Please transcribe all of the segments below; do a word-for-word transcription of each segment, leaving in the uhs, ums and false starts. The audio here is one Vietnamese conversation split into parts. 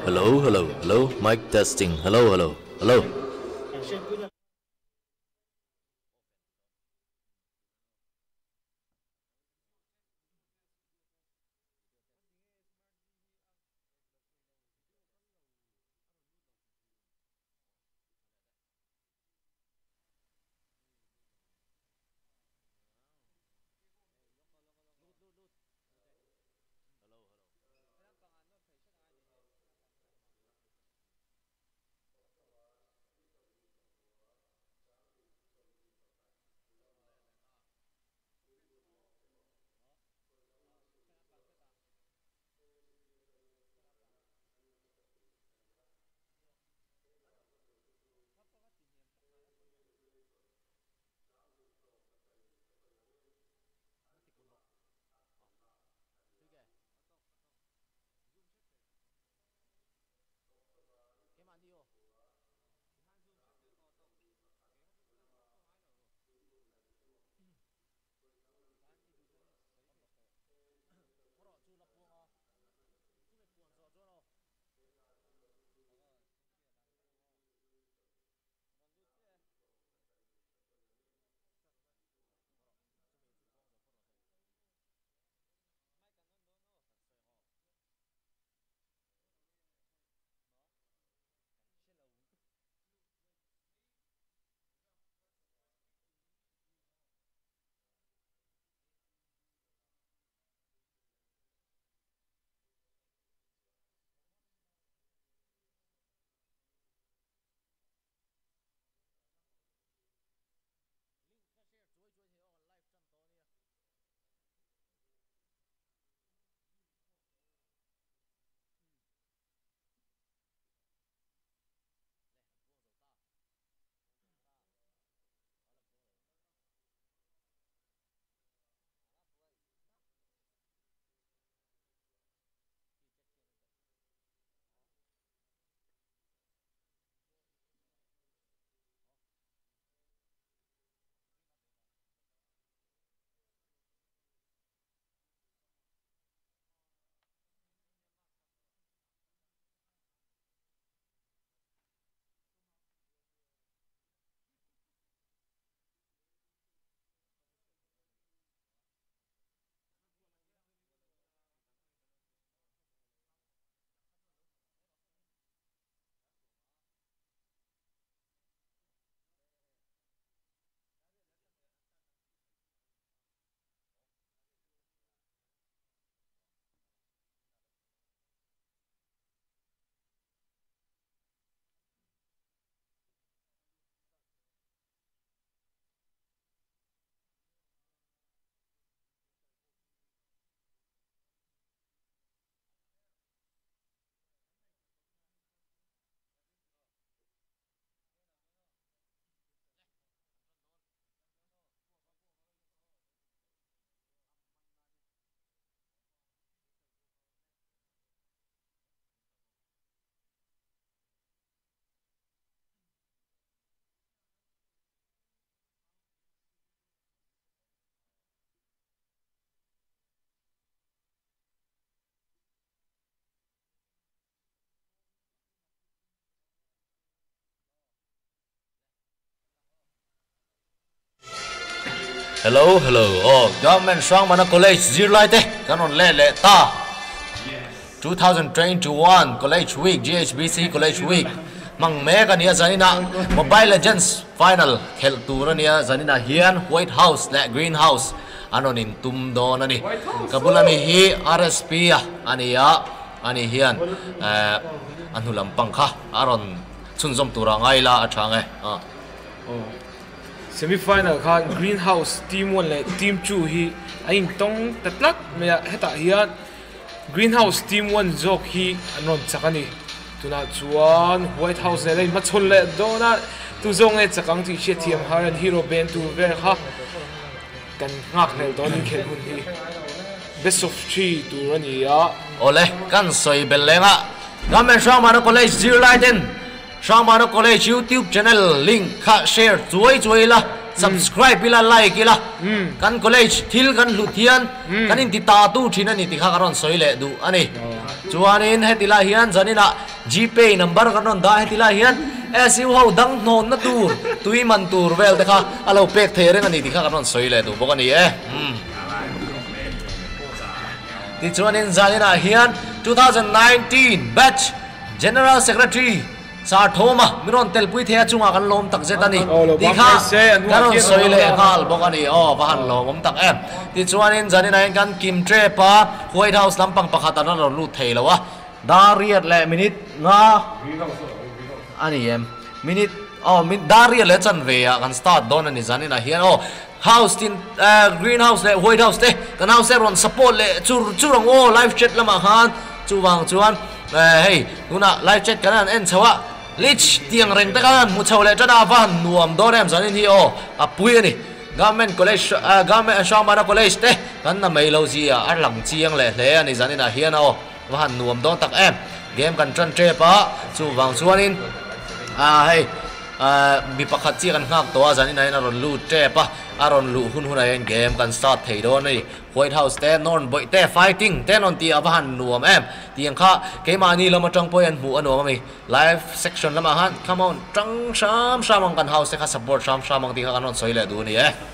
Hello, hello, hello. Mic testing. Hello, hello, hello. Hello, hello. Oh, government strong mana college zero light eh. Kanon le le ta. twenty twenty-one college week, G H B C college week. Mang me ka niya zanina Mobile Legends final khel tur niya zanina hian White House le Green House ano nin tumdo na ni. Kabulami hi R S P ya aniya ani hian eh anhulam pangkha aron chunzom tura ngai la athang eh. Ah. Semi-final kha Greenhouse team one le team two hi ain tong tatlak me heta hian Greenhouse team one jok hi anon chakani tuna chuan White House le ma chhon le dona tu zong e chakang ti she thiam haran hero ben tu ver kha kan ngak hel don khel hun hi best of three tu rania ole kan soi belenga gamen shama college zero lighten Shangmano College YouTube channel link kha share chuai chuai la subscribe bila like ila kan college thil kan luthian kan in ti ta tu thina ni ti kha karon soile du ani chuanin hetila hian zanina gpay number kan ron da hetila hian siu ho dang non na tur tui man tur vel te kha alo pek the reng ani ti kha kan ron soi le tu bok ani e ti chuanin zanina hian twenty nineteen batch general secretary sa thoma miron telpui thea chunga kan lom tak zetani ti kha karon soile khal bokani o bahan lom om tak em ti chuanin janina kan kim tre pa White House lampang pakhata na ron lu theilawa dariat le minute nga ani em minute oh min dariat le chan ve ya kan start don ani janina hian o house tin greenhouse le White House te kan house ron support le chur churang o live chat lama han chuwang chuan hey tuna live chat kan en chawa lich tiang reng ta kan mu chawle chana van nuam dorem zanin hi o apui ani government college government Shangmana college te kan na mai lo ji a arlang chiang le hle ani zanin a hian o van nuam don tak em game kan tran tre pa chuwang chuanin a hey mi pakhat chi kan ngak to zanin a ron lu tre pa aron lu hun hun a game kan start thei do nei White House te non boy te fighting te non ti abahan nuam em tiang kha ke mani lama tang poyan hu anom mi live section lama han come on tang sham shamang kan house kha support sham shamang ti kha kanon soile du ni eh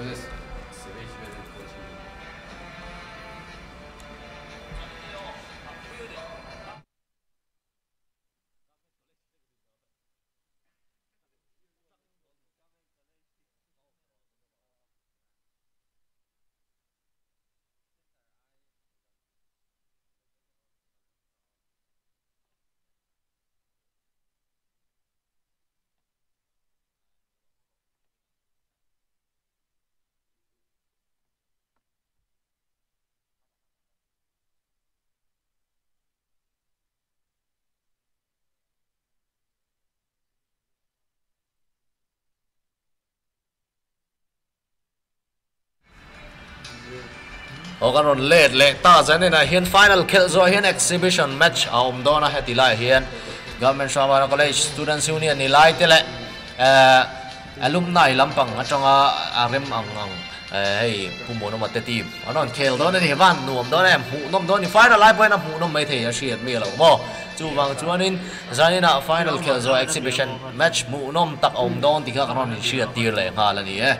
Okaron late le ta zanina hian final khel zo hian exhibition match aum dona hetila hian government Shangmana college students union ni lai tele alumni lampang atonga arem ang ang hey pumono mate team anon khel dona ni van nuam dona em hu nom doni final lai point hu nom mai thei a shiat mi lo mo chuwang chuanin zanina final khel zo exhibition match mu nom tak aum don ti kha karon ni shiat tir le halani eh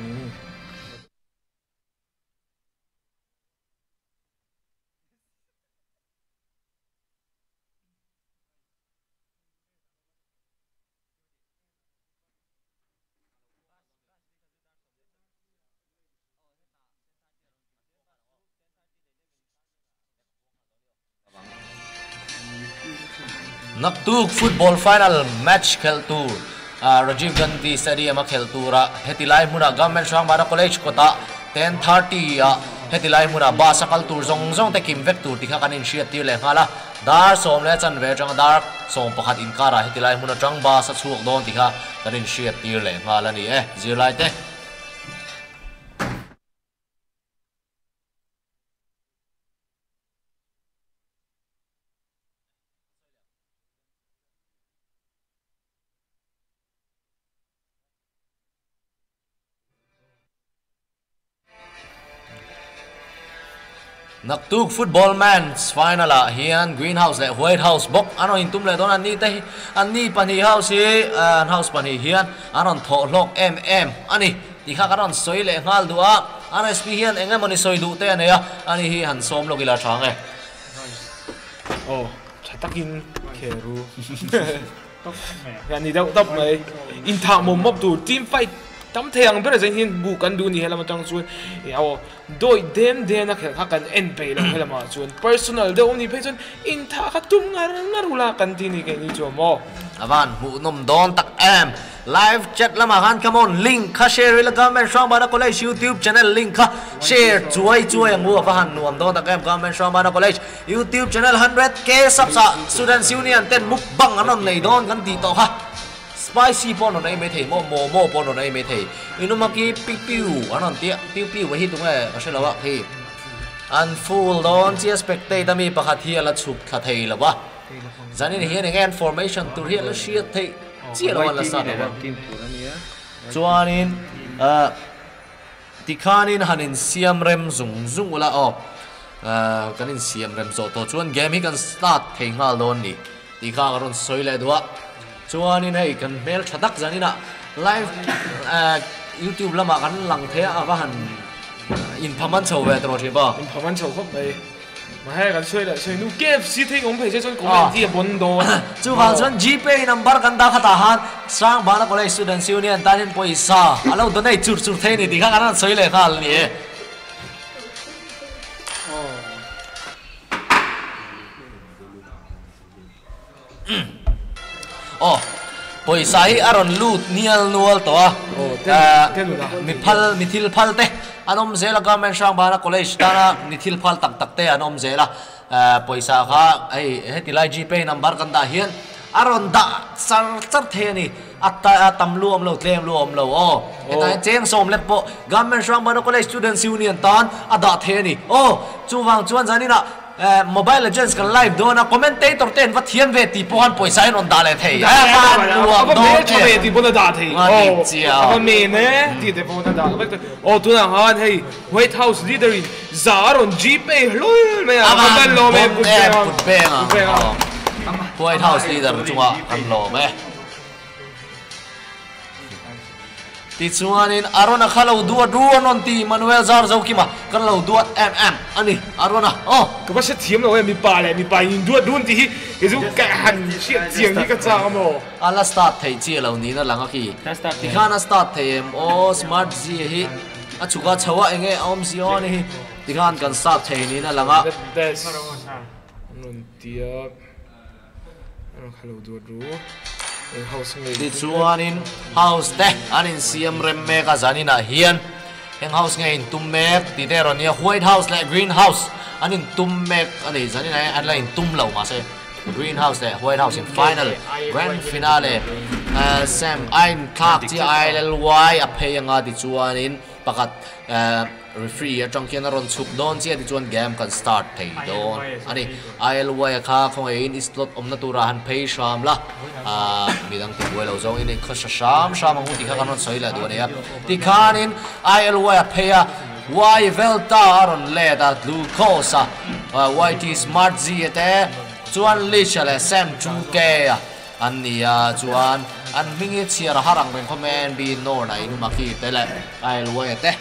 Naktuk football final match khel tur Rajiv Gandhi Stadium khel tura hetilai muna government Shangmana college kota ten thirty hetilai muna ba sakal tur zong zong te kim vek tur tikha kanin shiat tir le ngala dar som le chan ve chang dar som pakhat in kara hetilai muna chang ba sa chuak don tikha kanin shiat tir le ngala ni eh zirlai te Naktuk football man's final a hian greenhouse le White House bok ano in tum le don ani te ani pani house hi an house pani hian anon tho lok em em ani ti kha karon soi le ngal duwa an sp hian engem moni soi du te ania ani hi han som lo gila thang e oh chatakin kheru yani dau top mai in tha mom mob tu team fight tam thang bere zen hin bu kan du ni hela ma tang chuan yaw doi dem dem na khel kha kan en pe lo hela ma chuan personal de omni pe chuan in tha kha tum ngar ngarula kan ti ni ke ni chu mo avan mu nom don tak em live chat lama han come on link kha share le government Shangmana college YouTube channel link kha share chuai chuai angu avan nuam don tak em government Shangmana college YouTube channel one hundred K subsa students union ten mukbang anon nei don kan ti to ha spicy pon on ai me thei mo mo mo pon on ai me thei inumaki piu piu anon tia piu piu wa hi tunga aselawa hi an full don chi spectator mi pakhat hi ala chuk tha thei lawa zanin hian again formation tur hi ala shiat thei chi ala la sa lawa chuanin a tikhanin hanin siam rem zung zung ula o kan in siam rem zo to chuan game hi kan start thei ngal don ni ti kha ron soi le duwa chuan in hei kan mel thatak zanina live YouTube lama kan lang the ava han in phaman chho ve tro thi ba in phaman chho khop mai mà hay cái chơi là chơi nu kép xí thế cũng phải chơi chơi cũng phải đi bốn đồ chú vào chân GPay number kan ta khata han sang bana college student union ta nên paisa alo do nei chur chur the ni ti kha kan chơi le khal ni oh paisa hi aron lut nial nual to a mi phal mi thil phal te anom zela government sang bana college ta ni thil phal tak tak te anom zela paisa kha ai heti lai GPay number kan da hian aron da sar sar the ni atta tam lu om lo tlem lu om lo o eta cheng som le po government sang bana college students union tan ada the ni o chuwang chuan zanina Mobile Legends kan live do na commentator ten va thiam ve ti pohan poisa on da le thei a kan luam do che ti bon da thei o a me ne ti de bon da o tu na han hei White House leader in zaron GPay lol me a kan lo me put be White House leader chunga kan lo me ti chuanin arona khalo duwa duwa non ti Manuel Zar Zokima kan lo duwa mm ani arona oh ka ba se thiam lo mi pa le mi pa in duwa dun ti hi zu ka han chi chiang ni ka cha mo ala start thei chi lo ni na langa ki ti khana start thei o smart z hi a chuka chawa enge om zion hi ti khan kan start thei ni na langa non tia arona khalo duwa duwa di chuanin house te anin siam rem me ka zanina hian heng house nge in tum mek ti te ron ya White House le Green House anin tum mek ani zanina an la in tum lo ma se Green House le White House in final grand finale Sam Ain Kak ti I L Y a pheyanga di chuanin pakat referee atang kian ron chuk don chi ti chuan game kan start thei don ani I L Y kha khong in slot omna tura han phei sham la a midang ti boy lo zong in khasha sham sham hu ti kha kan soi la do ne ya ti khan in I L Y pheya y velta ron le da glucose y t smart z te chuan lichale Sam chu ke an nia chuan an mingi chiar harang ben comment bi no na inu maki te le I L Y te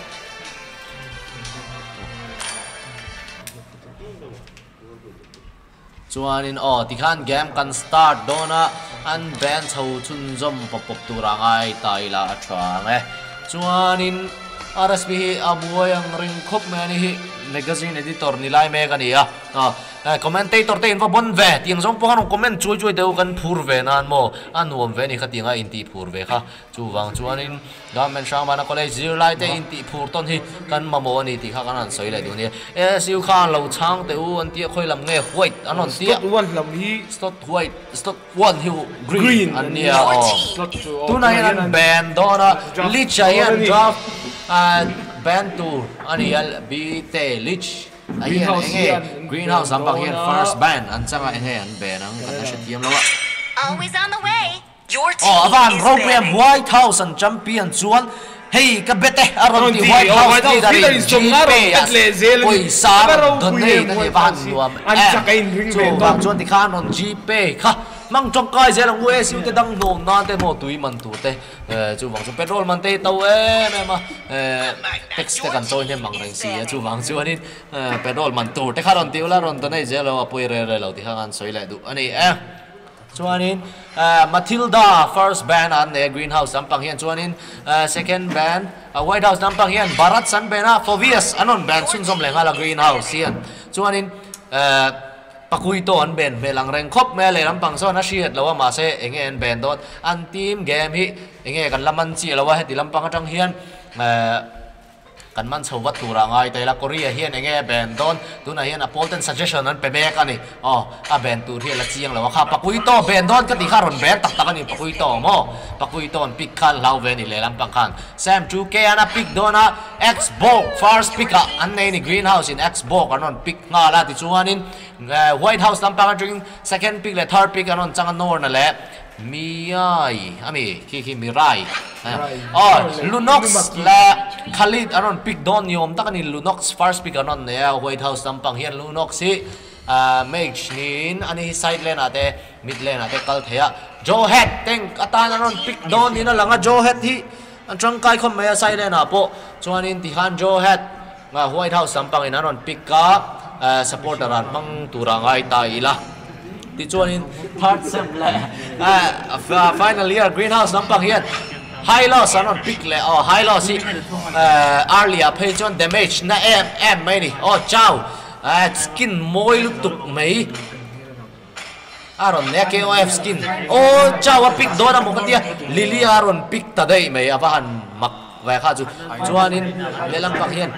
chuanin oh ti khan game kan start dona an ban chho chun zom pop pop turangai taila athang e chuanin R S B hi abuang ring khop mani hi magazine editor nilai me kania a commentator te inva bon ve tiang zong po kan comment chui chui deu kan phur ve nan mo anuam ve ni khatinga inti phur ve kha chuwang chuanin government sang bana college zir lai te inti phur ton hi kan mamo ni ti kha kan an soi lai du ni S U khan lo chang te u an ti khoi lam nge white anon ti one lam hi slot white slot one hi green an nia tu na yan ban dona licha yan draft ban tu anial bi te lich ayan greenhouse ampang yan first ban an changa enge an ban ang kan sha tiam lawa always on the way your team oh avan program White House an champion chuan hey ka bete aron ti White House ti dari GPay oi sar don nei ta ni van nuam an chakain ring ve don chuan ti khan on GPay kha mang chong kai je lang we siu te dang no na te mo tui man tu te chu wang chu petrol man te tau e me ma tax te kan toin he mang reng si chu wang chu ani petrol man tu te kharon ti ula ron to nei je lo apoi re re lo ti khan soi lai du ani e chuanin Matilda first ban an ne greenhouse ampang hian chuanin second ban White House ampang hian Bharat san bena Fovius anon ban sun som lenga la greenhouse hian chuanin pakui to an ben me lang reng khop me le lampang so na shiat lawa ma se enge en ben dot an team game hi enge kan laman chi lawa heti lampang atang hian kan man chawat tura ngai taila Korea hian enge ben don tuna hian a polten suggestion an pe mek ani oh a ben tur hi la chiang lawa kha pakui to ben don ka ti kharon ben tak tak ani pakui to mo pakui ton pick khal lau ve ni le lampang khan Sam two K ana pick dona Xbox first pick an nei ni greenhouse in Xbox anon pick nga la ti chuanin White House lampang dring second pick le third pick anon changa nor na le Miai ami ki ki mirai oh Lunox la Khalid anon pick don yom takani Lunox first pick anon nea White House tampang hian Lunox si mage nin ani side lane ate mid lane ate kal thea Joe Head teng atan anon pick don ni na langa Joe Head hi an trangkai khom me side lane apo chuanin ti han Joe Head nga White House tampang in anon pick ka supporter an mang turangai ta ila ti chuanin third sem le final year greenhouse tampang hian high loss anon pick le oh high loss si earlier pay chuan damage na em em mai ni oh chao skin moi luk tuk mai aron ne K O F skin oh chao pick dona mo katia Lily aron pick ta dei mai abahan mak vai kha chu chuanin lelang pak hian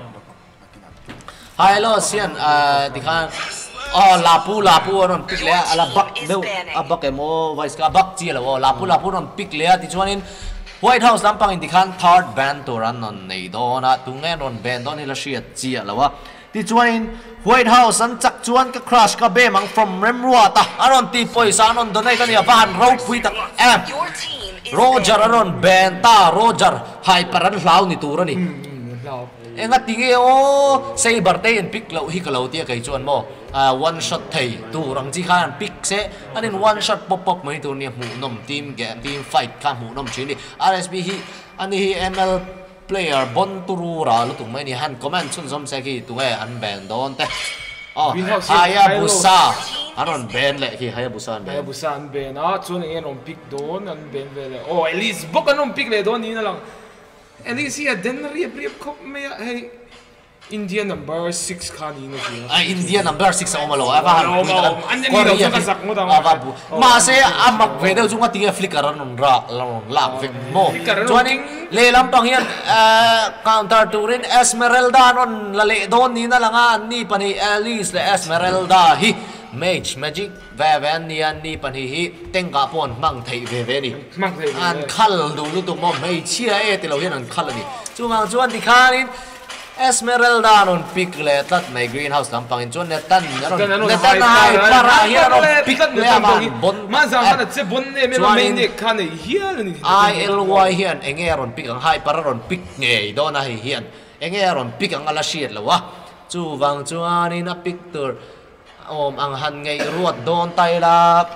high loss hian ti khan oh lapu lapu aron pick le ala bak deu abak emo vice ka bak chi la oh lapu lapu aron pick le ti chuanin White House lampang in dikhan third band to run on nei dona tungen on band don ila shia chi lawa ti chuanin White House an chak chuan ka crash ka be mang from remrua ta aron ti poisa anon donai kan ya van ro pui tak em Roger aron band ta Roger hyper an hlau ni turani enga tinge o saber te en pick lo hi ka lo tia kai chuan mo one shot thei tu rang chi khan pick se anin one shot pop pop mai tu ni mu nom team game team fight kha mu nom chini R S B hi ani hi M L player bon turu ra lu tung mai ni han comment chun som se ki tu e an ban don te oh haya busa anon ben le ki haya busa ben haya busa an ben a chun en on pick don an ben vele oh at least bok anon pick le don ni na lang at least here den riep riep kop me hey India number six khan ni no ki ah India number six o malo ava han an ni lo ka sak mo da ava bu ma se amak vedeu chunga tinga flicker anon ra la vek mo chuaning le lampang hian counter turin Esmeralda non lale don ni na langa ni pani Alice le Esmeralda hi mage magic veven ni an ni pani hi tenga pon mang thei ve ve ni mang thei an khal du lu tu mo mei chia e ti lo hian an khal ni chungang chuan ti khanin Esmeralda non pick le tat mai greenhouse lampang in chuan netan netan hai para hian non pick le ama bon ma za ma che bon ne me ma me ne khan hian ni I L Y hian enge ron pick ang hai para ron pick nge do na hi hian enge ron pick ang ala shiat lawa chu wang chuanin a pick tur om ang han ngei ruat don tai la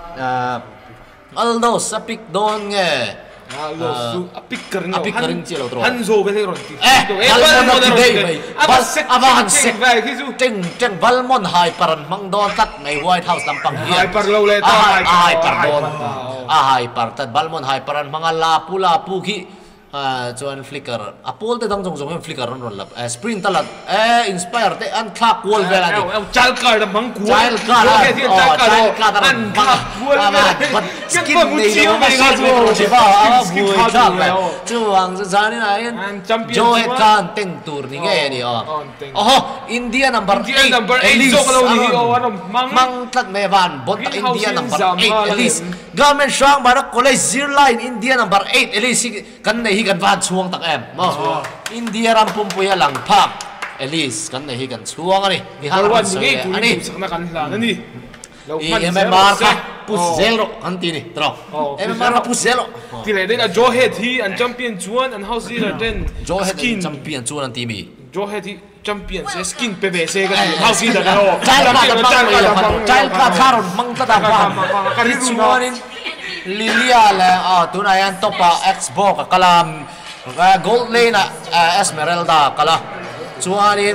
aldo sa pick don nge aldo su a pick kering a pick kering chi lo tro han zo be ron ti eh balmon ti dei mai bal avan sek vai ki chu teng teng balmon hai paran mang don tat mai White House lampang hian hai par lo le ta hai par don a hai par tat balmon hai paran mga lapu lapu ki chuan flicker apol te dang jong jong flicker ron ron lap sprint talat eh inspire te an thak wall vela ni child card mang ku child card child card an but skin ni lo ma sa jo je ba a bu ta ba chuang za zani na yan Joe Head kan teng tur ni nge ni oh oh India number eight number eight zo ka lo ni oh ano mang tat me van bot India number eight at least government strong barak college zero line India number eight at least kan nei kan van chuang tak em mo India ram pum puya lang phak Elise kan nei kan chuang ani ni har wan ni ani sakna kan la ni lo man em marka pus zero anti ni tro em marka pus zero ti le den a Joe Head hi an champion chuan an house leader ten Joe Head champion chuan an ti mi Joe Head hi champion se skin P V C kan house leader kan oh child ka child ka tharon mang ta da ba kan chuanin Lilia le ah tunayan topa Xbox kalam gold lane Esmeralda kala chuanin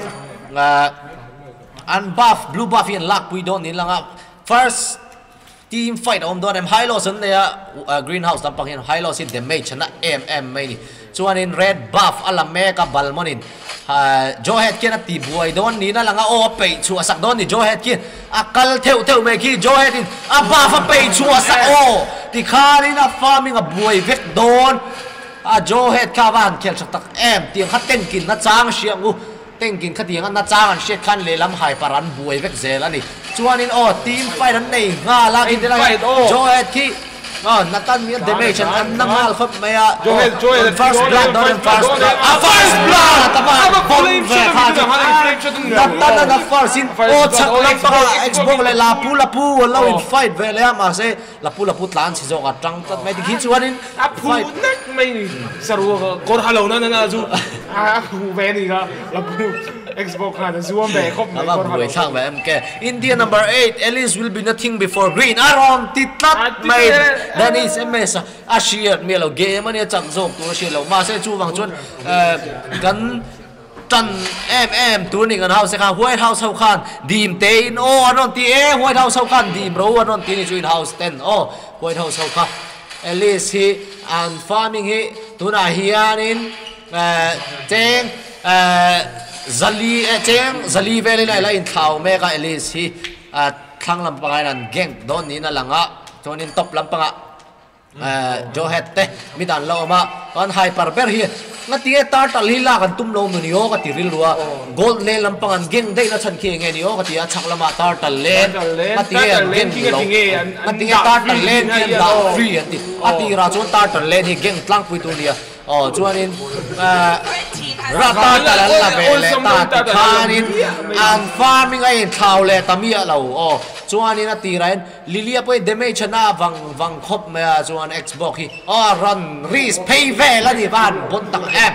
unbuff blue buff yan lock pui don nila nga first team fight om don em high loss an ya greenhouse tampang yan high loss in damage na mm mai ni chuanin red buff ala meka balmonin Joe Head kian ti buai don ni na langa o pe chu asak don ni Joe Head kian akal theu theu me ki Joe Head in a buff a pe chu asak o ti khari na farming a buai vek don a Joe Head ka van khel chak tak em tiang kha ten kin na chang siang u ten kin kha tiang na chang an shet khan le lam hai paran buai vek zel ani chuanin o team fight an nei nga la ki de la Joe Head ki oh natan mi damage an nangal khop maya Joe Head Joe Head first blood don first blood a first blood ta ba bom ve kha đặt tan là đặt far xin ô chắc lắm pa Xbox lại là pu là pu lâu in fight về lại mà sẽ là pu là pu tán chỉ do cả trăng tất mấy thì khi chuan in fight mấy saru có hello nè nè chú à pu về đi cả là pu Xbox là zoom về không mà buổi sáng về em kể India number eight Alice will be nothing before green Aaron titlat mày Dennis Ms Asia mẹ lâu game anh ấy chẳng dùng tôi sẽ lâu mà sẽ chu vàng chuan gắn trần em em tôi này gần house khang White House hậu khan dim te in o anon ti e White House hậu khan dim ro anon ti ni in house ten o White House hậu khan Alice hi and farming hi tuna hian in cheng zali cheng zali vele lai lai in thau me ka Alice hi thlang lam pangai nan geng don ni na langa chonin top lam panga jo het te mi dan lo ma kon hyper ber hi nga ti tar tal hi la kan tum lo mu ni o ka ti ril ruwa gold le lam pangan geng dei na chan khi nge ni o ka ti a chak lama tar tal le ka ti geng lo ka ti tar tal le ki da free ti a ti ra chon tar tal le hi geng tlang pui tu ni oh chuanin ra tar tal la ve le ta ti khanin an farming ai thau le tamia lo oh chuanin a ti rain lilia poi damage na wang wang khop me chuan Xbox hi oh run risk pay ve la ni ban bon tak em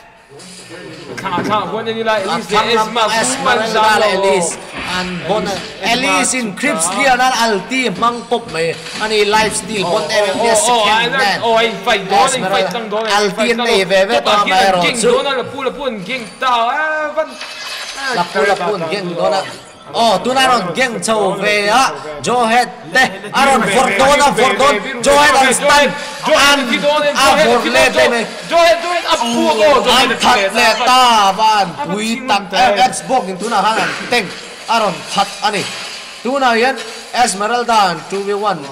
khang khang bon ni la Alice Esma Esma la Alice and bon Alice in Crips lia na alti mang pop me ani lifestyle bon em em second man oh ai fight don fight tang don alti nei ve ve ta mai ro chu don la pu la pun geng ta van la pu la pun geng don oh tu na ron geng chau ve a jo het de aron fordona fordon jo het an stand an a for le te me jo het jo het up pu go jo an that le ta van pui tak Xbox in tu na han teng aron that ani tu na yan Esmeralda two v one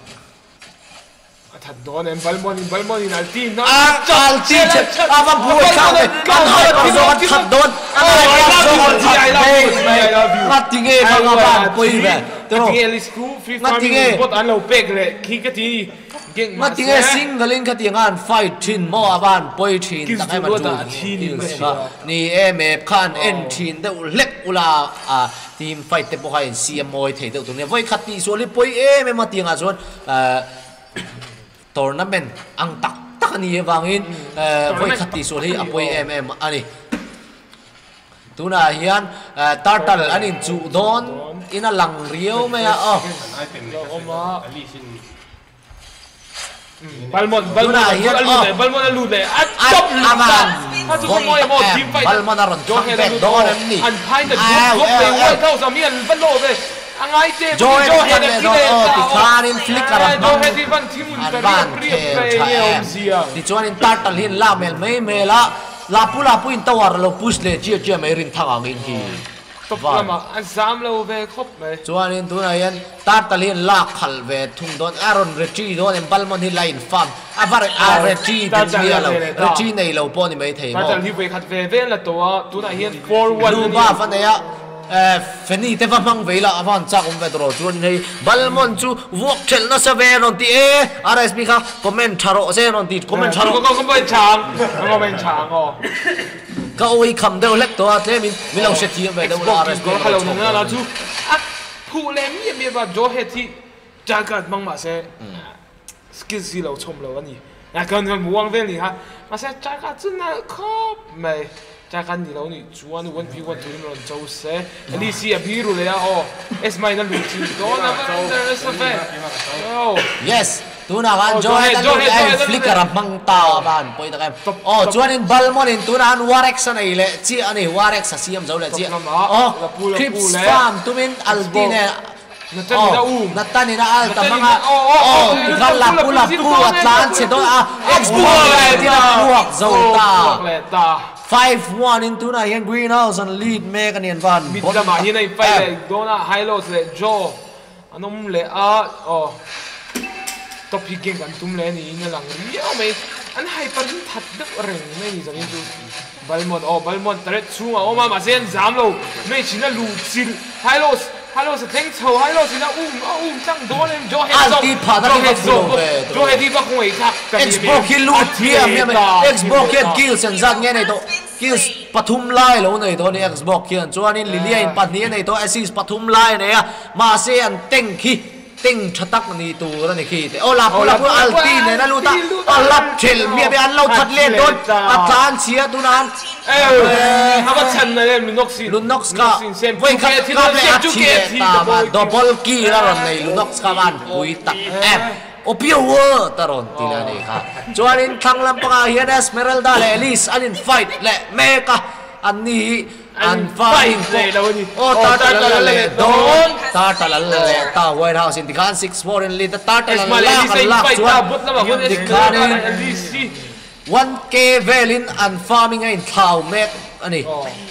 thật don em balmon balmon in alti na alti che ava bu ka me kan hai pa zo that don ai ka zo that dei ma tinge ma nga ban pui ve to Alice ku free farming bot an lo pek le khi ka ti geng ma tinge single in ka ti ngan fight thin mo aban poi thin tak ai ma tu ni em e khan en thin de lek ula a team fight te po hai cm moi thei de tu ne voi khati so li poi em ma tinga zon tournament ang tak tak ni wangin voi khati so hi apoi mm ani tuna hian tartal anin chu don ina lang riau me a oh balmon balmon hian balmon alu le at top aman ha chu moi mo team fight balmon aron jo he don ni an phai the group pe wai thau sa mian ban lo ve angai te jo he de ki ti khanin flick ara jo he di van team un per pri pre om sia ti chuan in tartal hin la mel me mela la pula puin tawar lo push le chia chia mai rin thang angin ki top lama an sam lo ve khop me chuan in tu na yan tartal hin la khal ve thung don aron retri don em balmon hi line farm avar a retri din dia lo retri nei lo po ni mai thei mo tartal hi ve khat ve ve la to tu na hian four one lu ba fa ne ya feni te va mang veila avan cha um ve dro chuan hei balmon chu wok thel na sa ve ron ti e rsb kha comment tharo se ron ti comment tharo ko ko ben chang ko ben chang o ka oi kham deu lek to a te min mi lo se thi ve deu la rsb ko khalo na la chu a phu le mi mi ba jo he thi jagat mang ma se skill si lo chom lo ani na kan kan muang ve ni ha ma se jagat chu na khop mai cha kan ni lo ni chuan one v one tuin ron chau se ali si a biru le a o es mai na lu chi do na there is a fe oh yes tu na kan jo he jo he flicker mang ta ban poi ta kam oh chuan in balmon in tu na an warex sa nei le chi ani warex sa siam zo le chi oh clips farm tu min altine natani na um natani na al ta mga oh gala pula pu atlan se do a Xbox le ti na puak zo ta five one into na yan greenhouse and lead mega nian van bidda ma hi nei pai le dona highlights le jo anom le a oh top hi geng kan tum le ni na lang riau mai an hai par that dak reng mai ni zangin tu balmon oh balmon tret chunga o ma ma sen zam lo me china lu sil highlights highlights theng chho highlights na um um tang don em jo he zo jo he zo jo he di ba khoi kha Xbox ฮิลูเทียมเนี่ยไหม Xbox เขียนกิลสันสันเนี่ยในตัวกิลปทุมไล่แล้วในตัวนี้ Xbox เขียนจวนนี้ลิเลียนปัดนี้ในตัว Asus ปทุมไล่เนี่ยมาเซียนเต็งขี้เต็งชัตักนี่ตัวนี่ขี้แต่โอ้ลับลับอัลตีเนี่ยนะลูตาอัลลับเชลเมียไปอันเราทัดเล่นโดนอัตานเชียตัวนั้นเออฮับชันนะเนี่ยลุนน็อกซ์ลุนน็อกซ์ก็ไว้ขัดกับเลยอัดเชียตาบ้านดับเบิลกี้แล้วในลุนน็อกซ์ก็บ้านปุยตักแอบโอเปียวเวอร์ตลอดทีละนี่ครับจวนนี้ทั้งลำปางเฮียนเอสเมรัลดาและเอลิสอันนี้ไฟท์และเมกาอันนี้อันไฟท์โอ้ตาตาตาเลยโดนตาตาเลยตาไวท์เฮาส์อินดิคานซิกส์โฟร์อินลีตาตาตาเลยลากลากจวนอินดิคานวันเกเวลินอันฟาร์มิงไงท้าวเมกอันนี้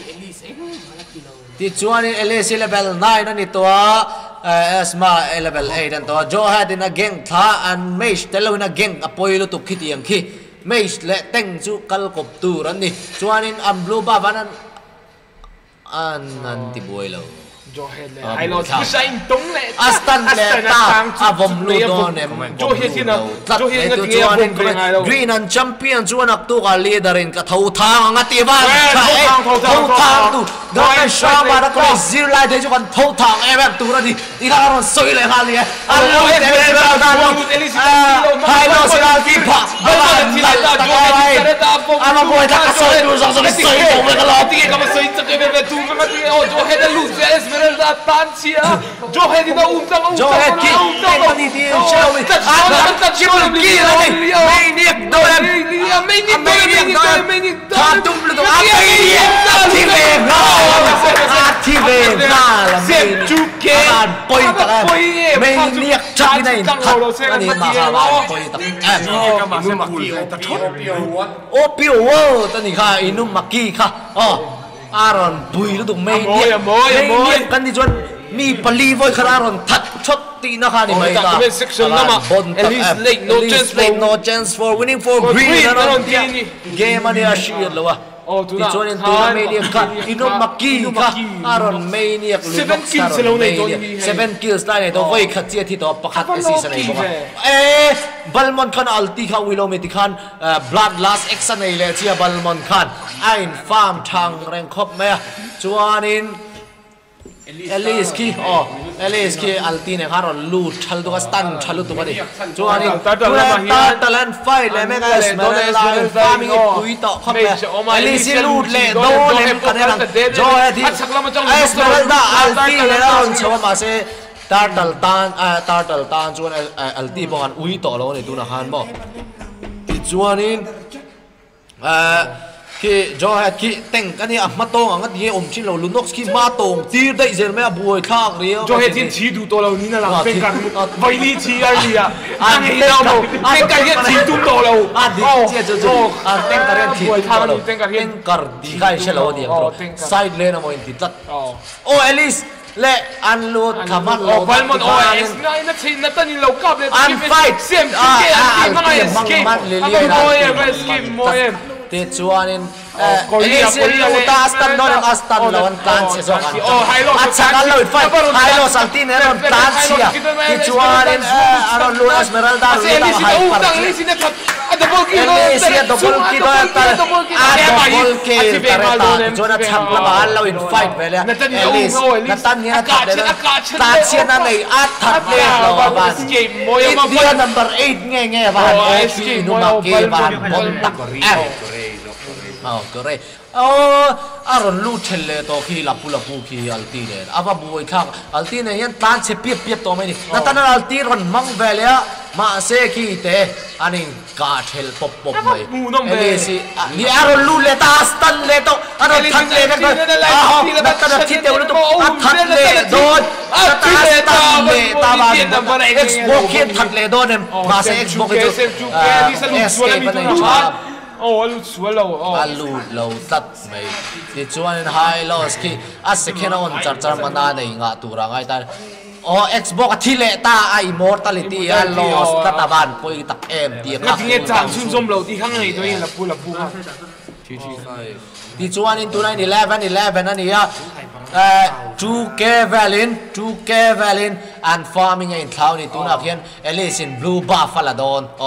ที่จวนนี้เอลิสเลเวลไนน์นั่นนี่ตัวเอสมาเลเวลแปดนั่นตัวโจฮัดอินaเกงท่าอันเมชเตลวินaเกงอภัยลุตุคิดยังขี้เมชเละเต็งจูกัลกบตูรันนี่จวนนี้อันบลูบาวันนั้นอันนั้นที่บวยแล้วโจเฮดเลยไอ้เราที่ใช้ตรงเลยอัสตันเลยตาอาบอมลูโดนเนี่ยโจเฮดที่นั่นโจเฮดที่จวนนี้กรีนันแชมเปี้ยนจวนนักตัวกันลีดเดอร์อินกับท้าทางงัดที่บ้านท้าทางตูโดนชาบาร์ก็เลยซีร์ไลท์ที่จวนท้าทางเอเวนตูรันนี่ที่เขาเราสวยเลยฮะเนี่ยอันลูกเอเวนแบบนั้นไฮโลสิลาที่ผ่าบ้านที่ไหนตะกายอันมาบวยทักสวยดูสองสวยสวยตรงเลยกันเลยที่เขามาสวยตะกายแบบตูมันที่โอ้โจเฮดลูกเอสเมรัลดาตันเชียโจเฮดที่เราอุ้มจังอุ้มจังโจเฮดที่เต็งมันที่เชื่อวิอันนั้นตัดชิลกี้แล้วนี่ไม่เนียกโดนไม่เนียกไม่เนียกไม่เนียกทาตุ้มเลยตัวไม่เนียกที่เวน่าที่เวน่าละไม่จุกเกะปอยตะไม่เนียกจังนี่ทัดอันนี้มาหาว่าปอยตะแอบนี่ก็มาสมัครกี่ตะชดโอเปียวเวอร์ตอนนี้ค่ะอินุมักกี้ค่ะอ๋ออารอนบุยแล้วตัวไม่เนียกไม่เนียกกันที่จวนมีปลีไว้ขนาดนั้นทัดชดตีนะคะนี่ไม่ได้บนตักแอบ no chance for no chance for winning for green นะน้องเกมอันนี้อาชีพเลยวะที่ชวนอินตัวไม่เนียกค่ะอินุมักกี้ค่ะอารอนไม่เนียกลุนน็อกซ์อารอนไม่เนียก seven kills ได้เนี่ยตัวไว้ขัดเจียที่ตัวประคัดไอซีสันไอ้บ้าเอ๊ะบัลมอนขันอัลตีค่ะวิโลเมติขัน blood last X สันไอ้เลยเจียบัลมอนขันไอ้ฟาร์มทางแรงครบไหมชวนอินเอลิสคีอ๋อเอลิสคีอัลตีเนี่ยฮารอนลูดชัลตัวสตันชัลตัวกันดิจวนนี้ตัวตะลันไฟเลยไม่กันสมัยลาเป็นฟาร์มิงปุยต่อเข้าไปเอลิสลูดเลยโดนเลยกันเนี่ยจอเอทีเอสเมรัลดาอัลตีเนี่ยเราชอบมาเสตาร์ตัลตันอ่าตาร์ตัลตันจวนอัลตีบอกกันอุยต่อแล้วเนี่ยตัวน่ะฮันบอกจวนนี้เอ่อที่จอเฮดที่เต็งกันนี่อ่ะมาตรงอ่ะงั้นที่อมชินเราลุนน็อกซ์ที่มาตรงที่ได้เจอไม่บวยข้างเรียวจอเฮดที่ชี้ดูตัวเรานี่นะหลังเป็นกันไวนี่ชี้อะไรอ่ะอันนี้เราเต็งกันที่ชี้ดูตัวเราอ่ะดิเจ้าเจ้าอ่ะเต็งกันที่ชี้ตัวเราเต็งกันดีใครเชลล์ดีอ่ะไซด์เลนอ่ะมันติดตัดโอ้เอลิสเละอันลูดขามันโอ้บอลมันโอ้เอสไงนั่นทีนั่นตอนนี้เรากลับเลยอันไฟท์เสียมจุกเกะอันที่มันเอสเกมอันนี้โมเอมเอสเกมโมเอมที่จวนนี้เอลิสลูตาสตันโดนอัสตันแล้วอันตันเสียสองอันอัดสักอันเลยไฟไฮโลสันติเนี่ยอันตันเสียที่จวนนี้เอออันลูอัสเมรัลดาลูตาไฮปาร์เอลิสเนี่ยดับเบิลคิดด้วยดับเบิลคิดด้วยอัดดับเบิลคิดแต่ละตาจวนชักละบาลเราอินไฟท์ไปเลยเอลิสนัตันเนี่ยทัดเลยตัดเสียนั่นเลยอัดทัดเลยเราบ้านอินเดีย number eight เงี้ยเงี้ยบ้านเอฟซีนุมาเกบ้านบอลตักแอลอ๋อก็เลยโอ้อารอนลูเชลเลยตัวขี้ลับปูลับปูขี้อัลตีเลยอาว่าบุยข้างอัลตีเนี่ยยันตันเชเปียบเปียบตัวไม่ดินั่นตอนนั้นอัลตีรอนมังเวลียมาเซขี้เตะอันนี้กาเชลปบปบไปเอลิซีนี่อารอนลูเลยตาสตันเลยตัวอารอนทันเลยกันอ้าวนั่นตอนนั้นที่เดียวเลยตัวอัดทันเลยโดนอัดทันเลยตาเลยตาบ้านเอ็กซ์โบกี้ทันเลยโดนเนี่ยมาเซเอ็กซ์โบกี้จุดเอสเอฟเป็นชาโอ้ลูดสวยเราอ๋อลูดเราตัดไม่ที่จวนไฮโลสกี้อัศเคนอนจัดจัดมานานในงาตัวร่างไอ้ตาโอ้ Xbox ที่เละตาไอ้ Immortality อัน Lost ตัดตาบ้านปุยตักเอ็มเดียครับที่จางชุ่มชมเราที่ข้างในตัวนี้ละปูละปูครับที่จวนอินตัวนั้น eleven eleven นั่นนี่อ่ะเอ่อ two K Valin two K Valin and farming อินเท่านี้ตัวนักเรียน Alice in Blue Buffalo โดนอ๋อ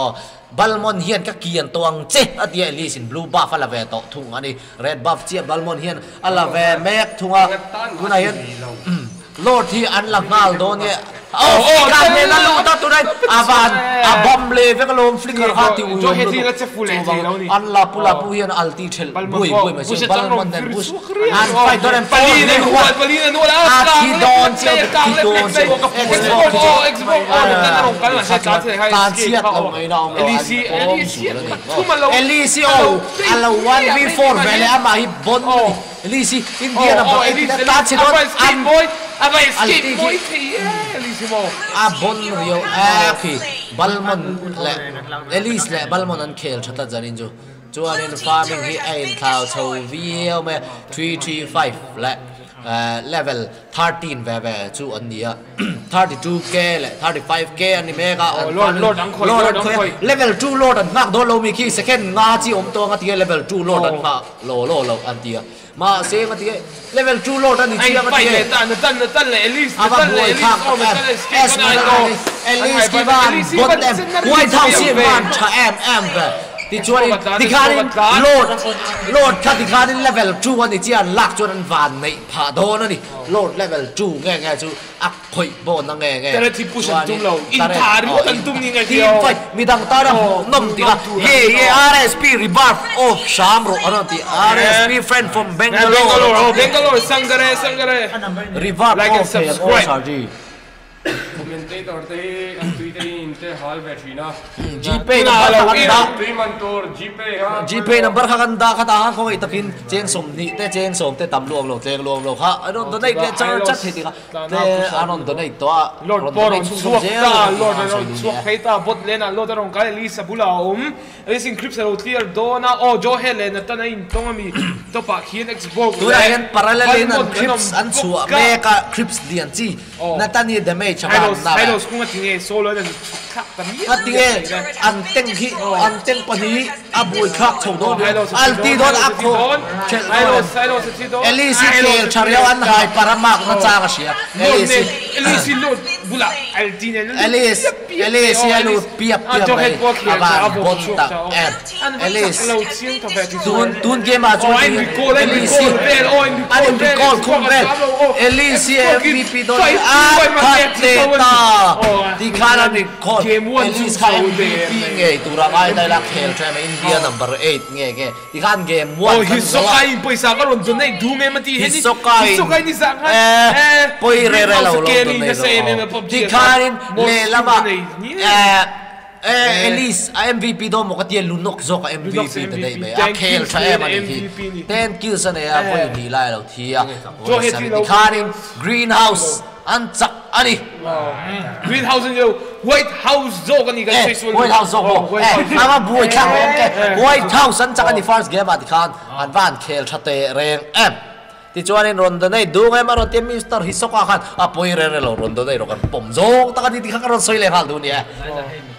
Balmon hian ka kian toang che atia Elise in blue buff ala ve to thung ani red buff che Balmon hian ala ve mek thunga guna hian Lord hi an la ngal do ne oh oh ka me na lu ta tu dai avan a bom le ve ka lom flicker ha ti u jo he ti la che full he ti lo ni an la pula pu hian alti thel bui bui ma che Balmon den bus an fight do rem pali ne ko pali ne no la a ti don che ti don che Xbox Xbox oh ta na rong kan la se ta se hai kan chiat lo mai na Elise Elise tu ma lo Elise oh ala one v four vele ama hi bon Elise India na ba ta che don an boy aba escape boy thi Elise mo a bon rio a khi Balmon le Elise le Balmon an khel thata janin jo chuan in farming hi ein thau chho viau me three three five le level thirteen ve ve chu an nia thirty-two k le thirty-five k ani mega lord lord ang khoi lord ang khoi level two lord an nak do lo mi ki second nga chi om to nga ti level two lord an ma lo lo lo an tia ma se nga ti level two lord an chi nga ti tan tan tan le Elise tan le Elise oh s Elise ki van bot em white house hi van cha em em ve ti chuan ti khanin lord lord kha ti khanin level two ani chian lak chuan an van nei pha do na ni lord level two nge nge chu ak khoi bo na nge nge tara ti push tum lo in thar mo tan tum ni nge ti fight mi dang ta ra nom ti ga ye ye R S P rebuff of Shamro aron ti R S P friend from Bangalore Bangalore sangare sangare rebuff like and subscribe commentator te Twitter inte hal vetrina GP number khanda three mentor GP ha GP number khanda khata ha ko i takin cheng som ni te cheng som te tam luang lo tleng luang lo ha aron donate le char chat he ti ga te aron donate to Lord Poron suak ta Lord aron suak he ta bot lena Lord aron ka Elise bula um Elise encrypt lo clear dona o jo hele na ta na in tonga mi to pa hien Xbox tu yan parallel in clips an chu meka clips dian chi na tani damage Hello, hello, kung atinge solo na khak tami. Atinge anteng hi anteng pani aboy khak chho do. Alti don akho. Hello, hello, si do. Elise kel chariaw an hai paramak na cha ka sia. Elise Elise lot bula alti ne. Elise Elise alu piap piap. Aba bonta. Elise tun tun game a jo. Elise ani recall kum vel. Elise M V P don a ta di khana ni khol Elise kha M V P nge tura ai dai la khel tra ma India number eight nge nge di khan game one oh hi so kai paisa ka ron donate du me mati he ni so kai so kai ni sa eh poi re re lo lo di khan le lama eh eh Elise M V P do mo ka tie lunok zo ka M V P te dei be a khel tra e ma ni ten kills ane a poi ni lai lo thia di khan greenhouse an chak ani greenhouse yo White House zo kan ni kan face White House zo eh ama buai khang White House an chak ani first game at khan an van khel thate reng em ti chuan in ron da nei du ngai ma ron te mister hisoka khan a poi re re lo ron da nei ro kan pom zo ta kan ti khang ron soi le hal du ni